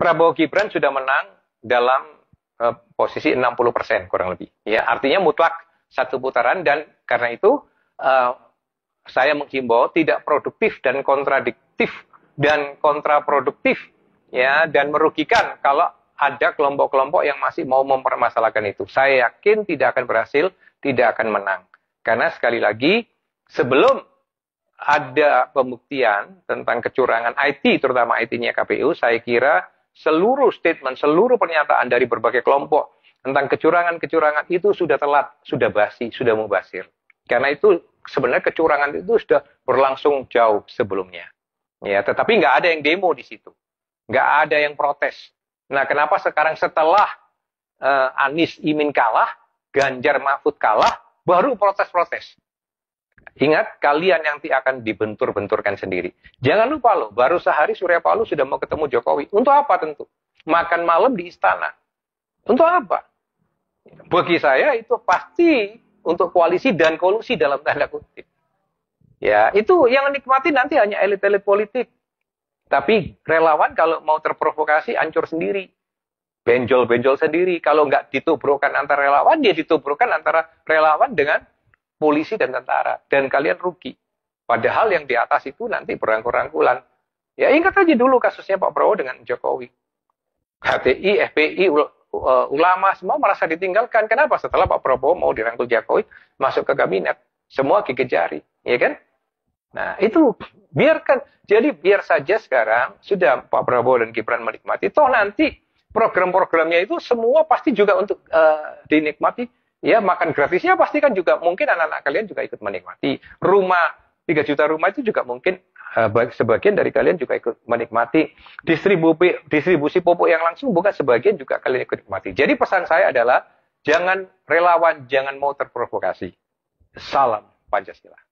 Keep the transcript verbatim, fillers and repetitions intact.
Prabowo Gibran sudah menang dalam uh, posisi enam puluh persen kurang lebih. Ya, artinya mutlak satu putaran, dan karena itu uh, saya menghimbau tidak produktif dan kontradiktif dan kontraproduktif, ya, dan merugikan kalau ada kelompok-kelompok yang masih mau mempermasalahkan itu. Saya yakin tidak akan berhasil, tidak akan menang. Karena sekali lagi, sebelum ada pembuktian tentang kecurangan I T, terutama I T-nya K P U, saya kira seluruh statement, seluruh pernyataan dari berbagai kelompok tentang kecurangan-kecurangan itu sudah telat, sudah basi, sudah mubazir. Karena itu sebenarnya kecurangan itu sudah berlangsung jauh sebelumnya. Ya, tetapi nggak ada yang demo di situ, nggak ada yang protes. Nah, kenapa sekarang setelah uh, Anies Imin kalah, Ganjar Mahfud kalah, baru protes-protes? Ingat, kalian yang akan dibentur-benturkan sendiri. Jangan lupa loh, baru sehari Surya Paloh sudah mau ketemu Jokowi. Untuk apa tentu? Makan malam di istana. Untuk apa? Bagi saya itu pasti untuk koalisi dan kolusi dalam tanda kutip. Ya, itu yang nikmati nanti hanya elit-elit politik. Tapi relawan kalau mau terprovokasi, hancur sendiri. Benjol-benjol sendiri. Kalau nggak ditubrukkan antara relawan, dia ditubrukkan antara relawan dengan polisi dan tentara. Dan kalian rugi. Padahal yang di atas itu nanti berangkul-rangkulan. Ya, ingat aja dulu kasusnya Pak Prabowo dengan Jokowi. H T I, F P I, ulama, semua merasa ditinggalkan. Kenapa? Setelah Pak Prabowo mau dirangkul Jokowi, masuk ke kabinet. Semua gigit jari. Ya kan? Nah, itu biarkan. Jadi biar saja sekarang sudah Pak Prabowo dan Gibran menikmati. Toh nanti program-programnya itu semua pasti juga untuk uh, dinikmati. Ya, makan gratisnya pasti kan juga mungkin anak-anak kalian juga ikut menikmati. Rumah, tiga juta rumah itu juga mungkin uh, sebagian dari kalian juga ikut menikmati. Distribusi, distribusi pupuk yang langsung bukan sebagian juga kalian ikut menikmati. Jadi pesan saya adalah jangan relawan, jangan mau terprovokasi. Salam Pancasila.